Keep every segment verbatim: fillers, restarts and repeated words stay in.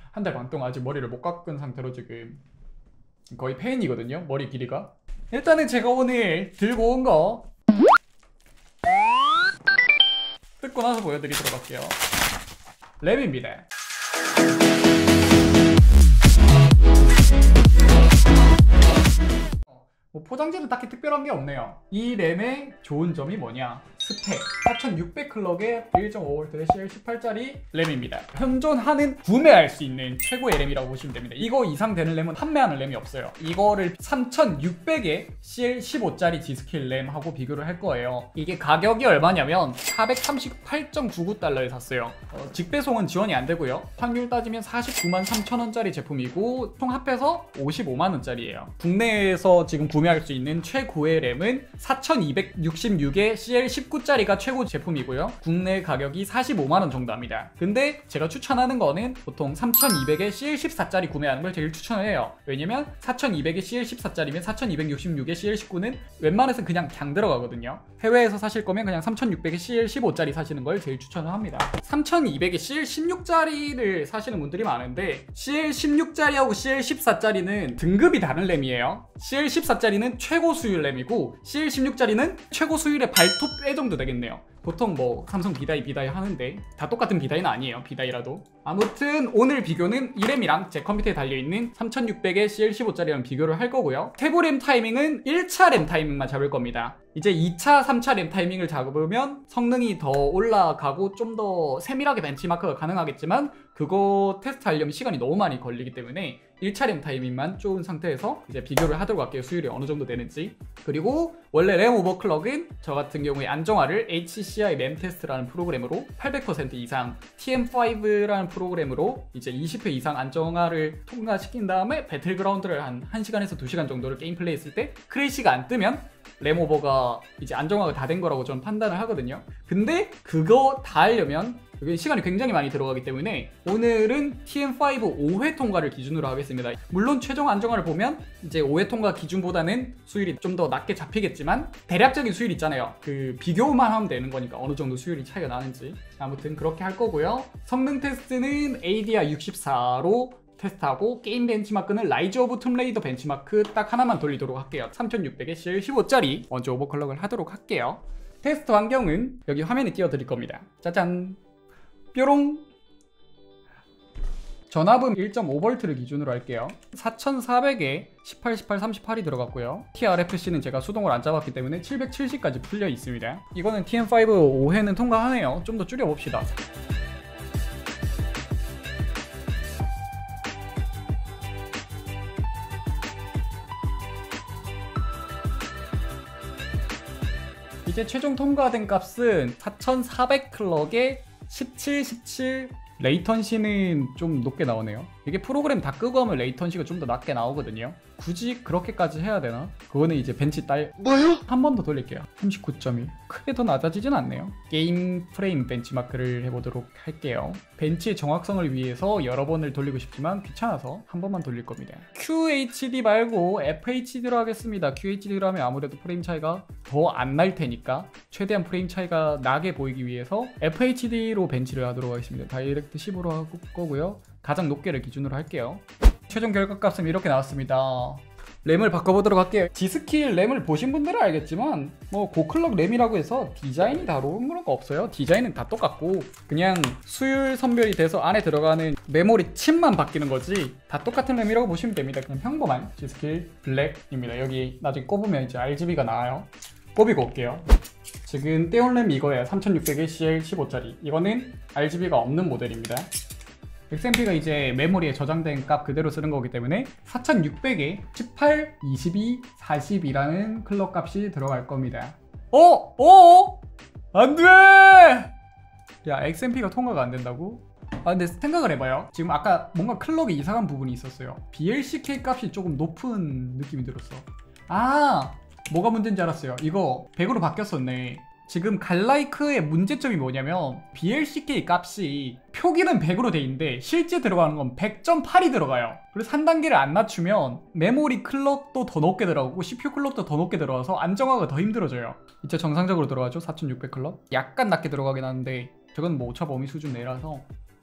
한 달 반 동안 아직 머리를 못 깎은 상태로 지금 거의 페인이거든요, 머리 길이가. 일단은 제가 오늘 들고 온 거 뜯고 나서 보여드리도록 할게요. 램입니다. 뭐 포장지는 딱히 특별한 게 없네요. 이 램의 좋은 점이 뭐냐? 스펙 사천육백 클럭의 일 점 오 볼트 씨엘 십팔 짜리 램입니다. 현존하는 구매할 수 있는 최고의 램이라고 보시면 됩니다. 이거 이상 되는 램은 판매하는 램이 없어요. 이거를 삼천육백의 씨엘 십오 짜리 G스킬 램하고 비교를 할 거예요. 이게 가격이 얼마냐면 사백삼십팔 점 구구 달러에 샀어요. 어, 직배송은 지원이 안 되고요. 확률 따지면 사십구만 삼천 원짜리 제품이고 총 합해서 오십오만 원짜리예요. 국내에서 지금 구매할 수 있는 최고의 램은 사천이백육십육의 씨엘 십구 짜리가 최고 제품이고요. 국내 가격이 사십오만 원 정도 합니다. 근데 제가 추천하는 거는 보통 삼천이백의 씨엘 십사 짜리 구매하는 걸 제일 추천해요. 왜냐면 사천이백의 씨엘 십사 짜리면 사천이백육십육의 씨엘 십구는 웬만해서 그냥 그냥 들어가거든요. 해외에서 사실 거면 그냥 삼천육백의 씨엘 십오 짜리 사시는 걸 제일 추천을 합니다. 삼천이백의 씨엘 십육 짜리를 사시는 분들이 많은데 씨엘 십육 짜리하고 씨엘 십사 짜리는 등급이 다른 램이에요. 씨엘 십사 짜리는 최고 수율 램이고 씨엘 십육 짜리는 최고 수율의 발톱 배 정도 되겠네요. 보통 뭐 삼성 비다이 비다이 하는데 다 똑같은 비다이는 아니에요. 비다이라도. 아무튼 오늘 비교는 이 램이랑 제 컴퓨터에 달려있는 삼천육백의 씨엘 십오 짜리랑 비교를 할 거고요. 태보 램 타이밍은 일 차 램 타이밍만 잡을 겁니다. 이제 이 차, 삼 차 램 타이밍을 잡으면 성능이 더 올라가고 좀 더 세밀하게 벤치마크가 가능하겠지만 그거 테스트 하려면 시간이 너무 많이 걸리기 때문에 일 차 램 타이밍만 좋은 상태에서 이제 비교를 하도록 할게요. 수율이 어느 정도 되는지. 그리고 원래 램 오버클럭은 저 같은 경우에 안정화를 에이치씨아이 램 테스트라는 프로그램으로 팔백 퍼센트 이상, 티엠 파이브라는 프로그램으로 이제 이십 회 이상 안정화를 통과시킨 다음에 배틀그라운드를 한 1시간에서 두 시간 정도를 게임 플레이 했을 때 크래시가 안 뜨면 램 오버가 이제 안정화가 다 된 거라고 저는 판단을 하거든요. 근데 그거 다 하려면 시간이 굉장히 많이 들어가기 때문에 오늘은 티엠 파이브 오 회 통과를 기준으로 하겠습니다. 물론 최종 안정화를 보면 이제 오 회 통과 기준보다는 수율이 좀 더 낮게 잡히겠지만 대략적인 수율 있잖아요. 그 비교만 하면 되는 거니까 어느 정도 수율이 차이가 나는지. 아무튼 그렇게 할 거고요. 성능 테스트는 에이디알 육십사로 테스트하고 게임 벤치마크는 라이즈 오브 툼레이더 벤치마크 딱 하나만 돌리도록 할게요. 삼천육백의 씨엘 십오 짜리 먼저 오버클럭을 하도록 할게요. 테스트 환경은 여기 화면에 띄워드릴 겁니다. 짜잔! 뾰롱! 전압은 일 점 오 볼트를 기준으로 할게요. 사천사백에 십팔, 십팔, 삼십팔이 들어갔고요. 티알에프씨는 제가 수동으로 안 잡았기 때문에 칠백칠십까지 풀려 있습니다. 이거는 티엠 파이브 오 회는 통과하네요. 좀 더 줄여봅시다. 이제 최종 통과된 값은 사천사백 클럭에 십칠, 십칠 레이턴시는 좀 높게 나오네요. 이게 프로그램 다 끄고 하면 레이턴시가 좀 더 낮게 나오거든요. 굳이 그렇게까지 해야 되나? 그거는 이제 벤치 딸 뭐요? 한 번 더 돌릴게요. 삼십구 점 일. 크게 더 낮아지진 않네요. 게임 프레임 벤치마크를 해보도록 할게요. 벤치의 정확성을 위해서 여러 번을 돌리고 싶지만 귀찮아서 한 번만 돌릴 겁니다. 큐에이치디 말고 에프에이치디로 하겠습니다. 큐에이치디로 하면 아무래도 프레임 차이가 더 안 날 테니까 최대한 프레임 차이가 나게 보이기 위해서 에프에이치디로 벤치를 하도록 하겠습니다. 다이렉트 십으로 할 거고요. 가장 높게를 기준으로 할게요. 최종 결과값은 이렇게 나왔습니다. 램을 바꿔보도록 할게요. G스킬 램을 보신 분들은 알겠지만 뭐 고클럭 램이라고 해서 디자인이 다른 건 없어요. 디자인은 다 똑같고 그냥 수율 선별이 돼서 안에 들어가는 메모리 칩만 바뀌는 거지 다 똑같은 램이라고 보시면 됩니다. 그냥 평범한 G스킬 블랙입니다. 여기 나중에 꼽으면 이제 알지비가 나와요. 꼽이고 올게요. 지금 떼온 램이 이거예요. 삼천육백의 씨엘 십오 짜리. 이거는 알지비가 없는 모델입니다. 엑스엠피가 이제 메모리에 저장된 값 그대로 쓰는 거기 때문에 사천육백에 십팔, 이십이, 사십이라는 클럭 값이 들어갈 겁니다. 어? 어? 안 돼! 야, 엑스엠피가 통과가 안 된다고? 아 근데 생각을 해봐요. 지금 아까 뭔가 클럭에 이상한 부분이 있었어요. 비엘씨케이 값이 조금 높은 느낌이 들었어. 아! 뭐가 문제인지 알았어요. 이거 백으로 바뀌었었네. 지금 갈라이크의 문제점이 뭐냐면 비엘씨케이 값이 표기는 백으로 돼 있는데 실제 들어가는 건 백 점 팔이 들어가요. 그래서 한 단계를 안 낮추면 메모리 클럭도 더 높게 들어가고 씨피유 클럭도 더 높게 들어가서 안정화가 더 힘들어져요. 이제 정상적으로 들어가죠. 사천육백 클럭. 약간 낮게 들어가긴 하는데 저건 뭐 오차 범위 수준 내라서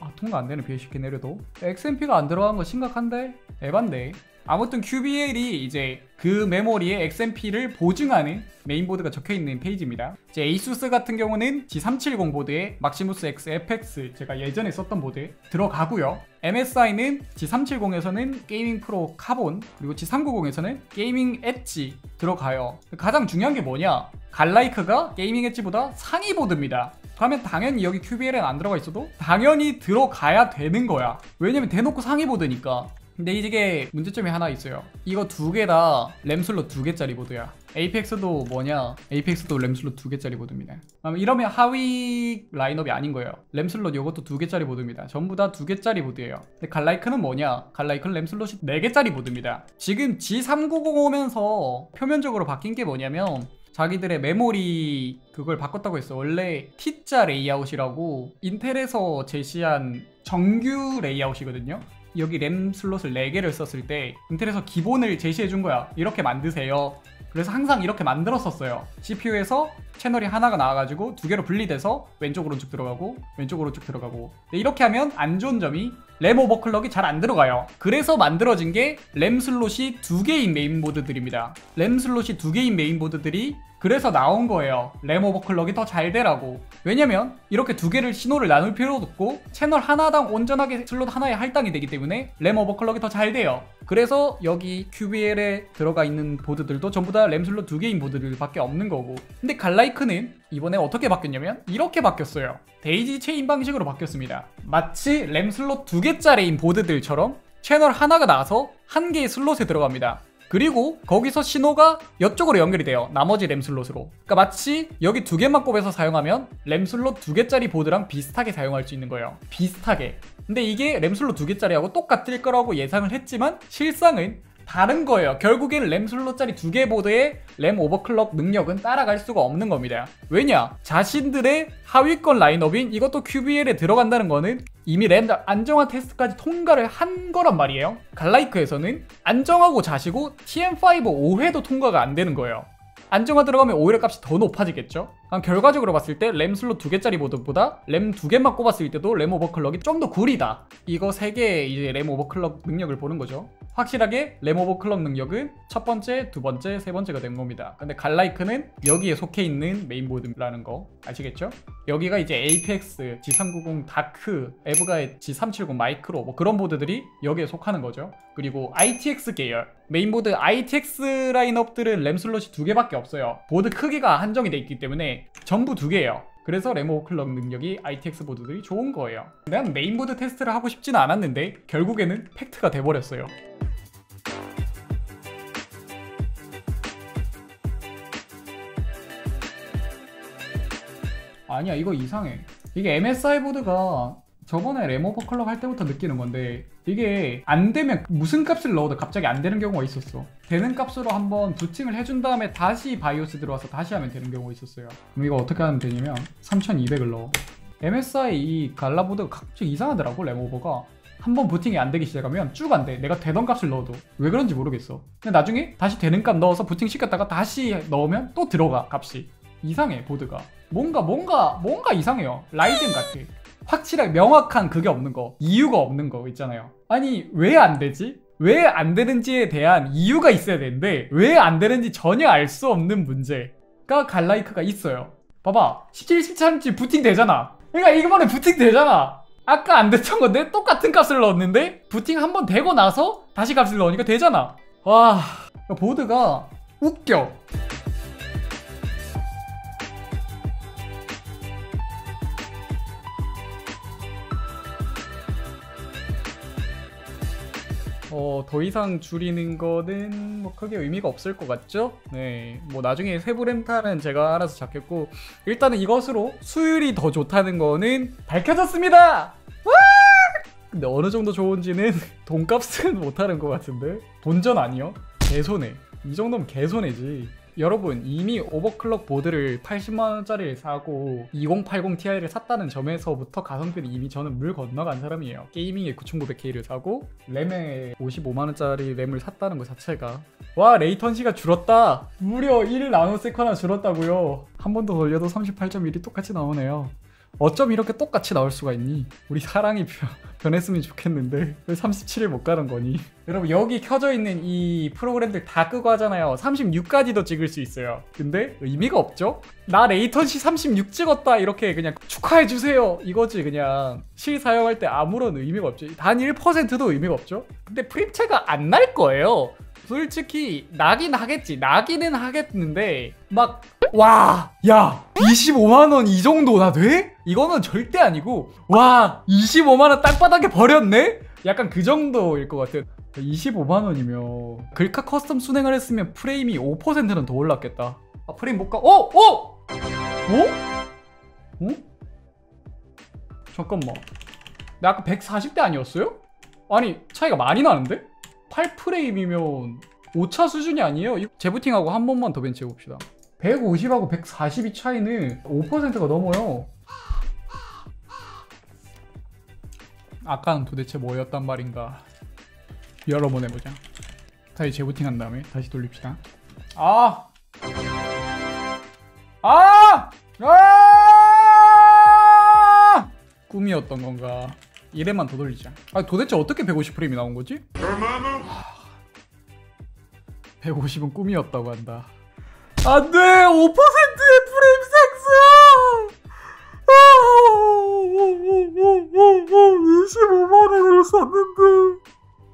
아, 통과 안 되는 비에이치피 내려도 엑스엠피가 안 들어간 거 심각한데? 에반데. 아무튼 큐비엘이 이제 그 메모리에 엑스엠피를 보증하는 메인보드가 적혀있는 페이지입니다. 이제 에이수스 같은 경우는 지 삼백칠십 보드에 막시무스 X 에프엑스 제가 예전에 썼던 보드 들어가고요. 엠에스아이는 지 삼백칠십에서는 게이밍 프로 카본, 그리고 지 삼백구십에서는 게이밍 엣지 들어가요. 가장 중요한 게 뭐냐? 갈라이크가 게이밍 엣지보다 상위 보드입니다. 그러면 당연히 여기 큐비엘엔 안 들어가 있어도 당연히 들어가야 되는 거야. 왜냐면 대놓고 상위 보드니까. 근데 이게 문제점이 하나 있어요. 이거 두 개 다 램 슬롯 두 개짜리 보드야. 에이펙스도 뭐냐? 에이펙스도 램 슬롯 두 개짜리 보드입니다. 이러면 하위 라인업이 아닌 거예요. 램 슬롯 이것도 두 개짜리 보드입니다. 전부 다 두 개짜리 보드예요. 근데 갈라이크는 뭐냐? 갈라이크는 램 슬롯이 네 개짜리 보드입니다. 지금 지 삼백구십 오면서 표면적으로 바뀐 게 뭐냐면 자기들의 메모리 그걸 바꿨다고 했어. 원래 T자 레이아웃이라고 인텔에서 제시한 정규 레이아웃이거든요. 여기 램 슬롯을 네 개를 썼을 때 인텔에서 기본을 제시해 준 거야. 이렇게 만드세요. 그래서 항상 이렇게 만들었었어요. 씨피유에서 채널이 하나가 나와가지고 두 개로 분리돼서 왼쪽 오른쪽 들어가고 왼쪽 오른쪽 들어가고. 근데 이렇게 하면 안 좋은 점이 램 오버클럭이 잘 안 들어가요. 그래서 만들어진 게 램 슬롯이 두 개인 메인보드들입니다. 램 슬롯이 두 개인 메인보드들이 그래서 나온 거예요. 램 오버클럭이 더 잘 되라고. 왜냐면 이렇게 두 개를 신호를 나눌 필요도 없고 채널 하나당 온전하게 슬롯 하나에 할당이 되기 때문에 램 오버클럭이 더 잘 돼요. 그래서 여기 큐비엘에 들어가 있는 보드들도 전부 다 램 슬롯 두 개인 보드들밖에 없는 거고. 근데 갈라이크는 이번에 어떻게 바뀌었냐면 이렇게 바뀌었어요. 데이지 체인 방식으로 바뀌었습니다. 마치 램 슬롯 두 개짜리인 보드들처럼 채널 하나가 나와서 한 개의 슬롯에 들어갑니다. 그리고 거기서 신호가 이쪽으로 연결이 돼요. 나머지 램 슬롯으로. 그러니까 마치 여기 두 개만 꼽아서 사용하면 램 슬롯 두 개짜리 보드랑 비슷하게 사용할 수 있는 거예요. 비슷하게. 근데 이게 램 슬롯 두 개짜리하고 똑같을 거라고 예상을 했지만 실상은 다른 거예요. 결국엔 램 슬롯짜리 두 개 보드의 램 오버클럭 능력은 따라갈 수가 없는 겁니다. 왜냐? 자신들의 하위권 라인업인 이것도 큐비엘에 들어간다는 거는 이미 램 안정화 테스트까지 통과를 한 거란 말이에요. 갈라이크에서는 안정하고 자시고 티엠 파이브 오 회도 통과가 안 되는 거예요. 안정화 들어가면 오히려 값이 더 높아지겠죠? 결과적으로 봤을 때 램 슬롯 두 개짜리 보드보다 램 두 개만 꼽았을 때도 램 오버클럭이 좀 더 구리다. 이거 세 개의 이제 램 오버클럭 능력을 보는 거죠. 확실하게 램 오버클럭 능력은 첫 번째, 두 번째, 세 번째가 된 겁니다. 근데 갈라이크는 여기에 속해 있는 메인보드라는 거 아시겠죠? 여기가 이제 에이펙스, 지 삼백구십 다크, 에브가의 지 삼백칠십 마이크로 뭐 그런 보드들이 여기에 속하는 거죠. 그리고 아이티엑스 계열 메인보드 아이티엑스 라인업들은 램 슬롯이 두 개밖에 없어요. 보드 크기가 한정이 돼 있기 때문에 전부 두 개예요. 그래서 램 오버클럭 능력이 아이티엑스 보드들이 좋은 거예요. 난 메인보드 테스트를 하고 싶지는 않았는데 결국에는 팩트가 돼버렸어요. 아니야, 이거 이상해. 이게 엠에스아이 보드가 저번에 램 오버클럭 할 때부터 느끼는 건데 이게 안 되면 무슨 값을 넣어도 갑자기 안 되는 경우가 있었어. 되는 값으로 한번 부팅을 해준 다음에 다시 바이오스 들어와서 다시 하면 되는 경우가 있었어요. 그럼 이거 어떻게 하면 되냐면 삼천이백을 넣어. 엠에스아이 이 갈라보드가 갑자기 이상하더라고. 램 오버가 한번 부팅이 안 되기 시작하면 쭉 안 돼. 내가 되던 값을 넣어도 왜 그런지 모르겠어. 근데 나중에 다시 되는 값 넣어서 부팅 시켰다가 다시 넣으면 또 들어가 값이. 이상해 보드가. 뭔가 뭔가 뭔가 이상해요. 라이젠 같아. 확실하게 명확한 그게 없는 거, 이유가 없는 거 있잖아요. 아니 왜 안 되지? 왜 안 되는지에 대한 이유가 있어야 되는데 왜 안 되는지 전혀 알 수 없는 문제가 갈라이크가 있어요. 봐봐, 십칠, 십삼 치 부팅 되잖아. 그러니까 이번에 부팅 되잖아. 아까 안 됐던 건데 똑같은 값을 넣었는데 부팅 한번 되고 나서 다시 값을 넣으니까 되잖아. 와, 보드가 웃겨. 어, 더 이상 줄이는 거는 뭐 크게 의미가 없을 것 같죠? 네, 뭐 나중에 세부 렌탈은 제가 알아서 잡겠고 일단은 이것으로 수율이 더 좋다는 거는 밝혀졌습니다! 와! 근데 어느 정도 좋은지는 돈값은 못하는 것 같은데? 돈전 아니요? 개손해. 이 정도면 개손해지. 여러분 이미 오버클럭 보드를 팔십만 원짜리를 사고 이공팔공 티아이를 샀다는 점에서부터 가성비는 이미 저는 물 건너간 사람이에요. 게이밍에 구천구백 케이를 사고 램에 오십오만 원짜리 램을 샀다는 것 자체가 와, 레이턴시가 줄었다. 무려 일 나노세컨나 줄었다고요. 한 번 더 돌려도 삼십팔 점 일이 똑같이 나오네요. 어쩜 이렇게 똑같이 나올 수가 있니? 우리 사랑이 변했으면 좋겠는데 왜 삼십칠을 못 가는 거니? 여러분 여기 켜져 있는 이 프로그램들 다 끄고 하잖아요. 삼십육까지도 찍을 수 있어요. 근데 의미가 없죠? 나 레이턴시 삼십육 찍었다 이렇게 그냥 축하해주세요 이거지. 그냥 실 사용할 때 아무런 의미가 없죠. 단 일 퍼센트도 의미가 없죠. 근데 프림체가 안 날 거예요. 솔직히 나긴 하겠지. 나기는 하겠는데 막 와, 야, 이십오만 원 이 정도나 돼? 이거는 절대 아니고 와, 이십오만 원 땅바닥에 버렸네? 약간 그 정도일 것 같아요. 이십오만 원이면 글카 커스텀 순행을 했으면 프레임이 오 퍼센트는 더 올랐겠다. 아, 프레임 못 가. 어? 어? 어? 어? 잠깐만. 나 아까 백사십 대 아니었어요? 아니, 차이가 많이 나는데? 팔 프레임이면 오 차 수준이 아니에요? 재부팅하고 한 번만 더 벤치 해봅시다. 백오십하고 백사십이 차이는 오 퍼센트가 넘어요. 아까는 도대체 뭐였단 말인가. 여러 번 해보자. 다시 재부팅한 다음에 다시 돌립시다. 아! 아! 아! 꿈이었던 건가. 이래만 더 돌리자. 아, 도대체 어떻게 백오십 프레임이 나온 거지? 백오십은 꿈이었다고 한다. 안 돼! 오 퍼센트의 프레임 상승! 이십오만 원으로 샀는데.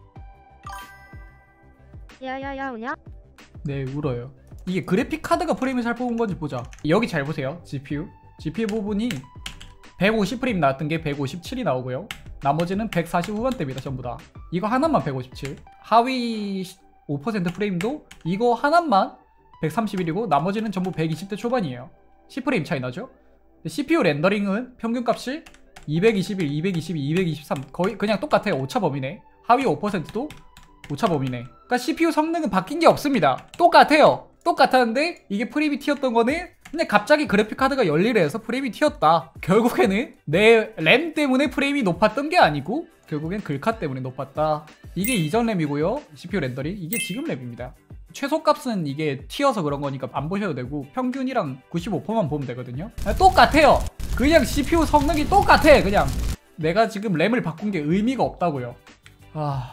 야야야 우냐? 네, 울어요. 이게 그래픽 카드가 프레임을 잘 뽑은 건지 보자. 여기 잘 보세요. 지피유. 지피유 부분이 백오십 프레임 나왔던 게 백오십칠이 나오고요. 나머지는 백사십 후반대입니다. 전부 다. 이거 하나만 백오십칠. 하위 오 퍼센트 프레임도 이거 하나만 백삼십일이고 나머지는 전부 백이십 대 초반이에요. 십 프레임 차이 나죠? 씨피유 렌더링은 평균값이 이백이십일, 이백이십이, 이백이십삼 거의 그냥 똑같아요. 오차 범위네. 하위 오 퍼센트도 오차 범위네. 그러니까 씨피유 성능은 바뀐 게 없습니다. 똑같아요. 똑같았는데 이게 프레임이 튀었던 거는 근데 갑자기 그래픽카드가 열일해서 프레임이 튀었다. 결국에는 내 램 때문에 프레임이 높았던 게 아니고 결국엔 글카 때문에 높았다. 이게 이전 램이고요. 씨피유 렌더링. 이게 지금 램입니다. 최소값은 이게 튀어서 그런 거니까 안 보셔도 되고 평균이랑 구십오 퍼센트만 보면 되거든요. 똑같아요. 그냥 씨피유 성능이 똑같아. 그냥 내가 지금 램을 바꾼 게 의미가 없다고요. 아...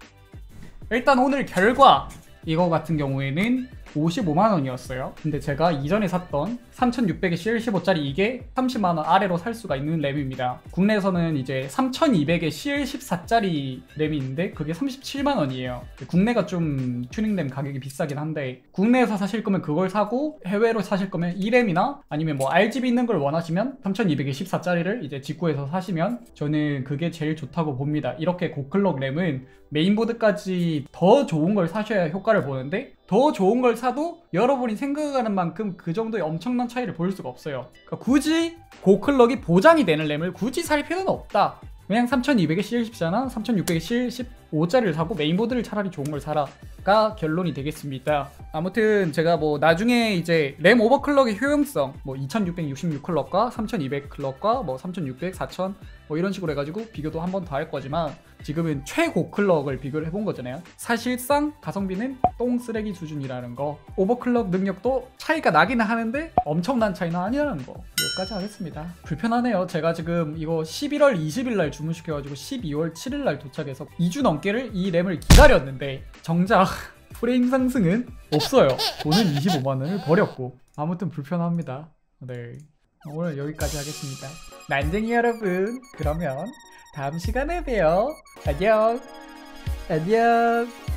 일단 오늘 결과 이거 같은 경우에는 오십오만 원이었어요. 근데 제가 이전에 샀던 삼천육백의 씨엘 십오 짜리 이게 삼십만 원 아래로 살 수가 있는 램입니다. 국내에서는 이제 삼천이백의 씨엘 십사 짜리 램이 있는데 그게 삼십칠만 원이에요. 국내가 좀 튜닝램 가격이 비싸긴 한데 국내에서 사실 거면 그걸 사고 해외로 사실 거면 이 램이나 아니면 뭐 알지비 있는 걸 원하시면 삼천이백의 십사 짜리를 이제 직구해서 사시면 저는 그게 제일 좋다고 봅니다. 이렇게 고클럭 램은 메인보드까지 더 좋은 걸 사셔야 효과를 보는데 더 좋은 걸 사도 여러분이 생각하는 만큼 그 정도의 엄청난 차이를 볼 수가 없어요. 그러니까 굳이 고클럭이 보장이 되는 램을 굳이 살 필요는 없다. 그냥 삼천이백의 씨엘 십사나 삼천육백의 씨엘 십오 짜리를 사고 메인보드를 차라리 좋은 걸 사라가 결론이 되겠습니다. 아무튼 제가 뭐 나중에 이제 램 오버클럭의 효용성 뭐 이천육백육십육 클럭과 삼천이백 클럭과 뭐 삼천육백, 사천 뭐 이런 식으로 해가지고 비교도 한 번 더 할 거지만 지금은 최고 클럭을 비교를 해본 거잖아요. 사실상 가성비는 똥 쓰레기 수준이라는 거. 오버클럭 능력도 차이가 나기는 하는데 엄청난 차이는 아니라는 거. 여기까지 하겠습니다. 불편하네요. 제가 지금 이거 십일월 이십일 날 주문시켜가지고 십이월 칠일 날 도착해서 이 주 넘게를 이 램을 기다렸는데 정작 프레임 상승은 없어요. 돈은 이십오만 원을 버렸고. 아무튼 불편합니다. 네, 오늘 여기까지 하겠습니다. 난쟁이 여러분, 그러면 다음 시간에 봬요. 안녕. 안녕.